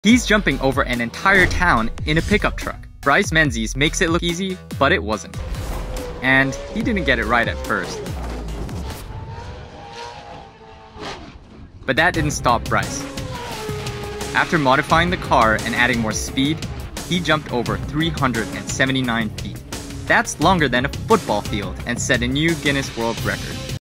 He's jumping over an entire town in a pickup truck. Bryce Menzies makes it look easy, but it wasn't. And he didn't get it right at first. But that didn't stop Bryce. After modifying the car and adding more speed, he jumped over 379 feet. That's longer than a football field and set a new Guinness World Record.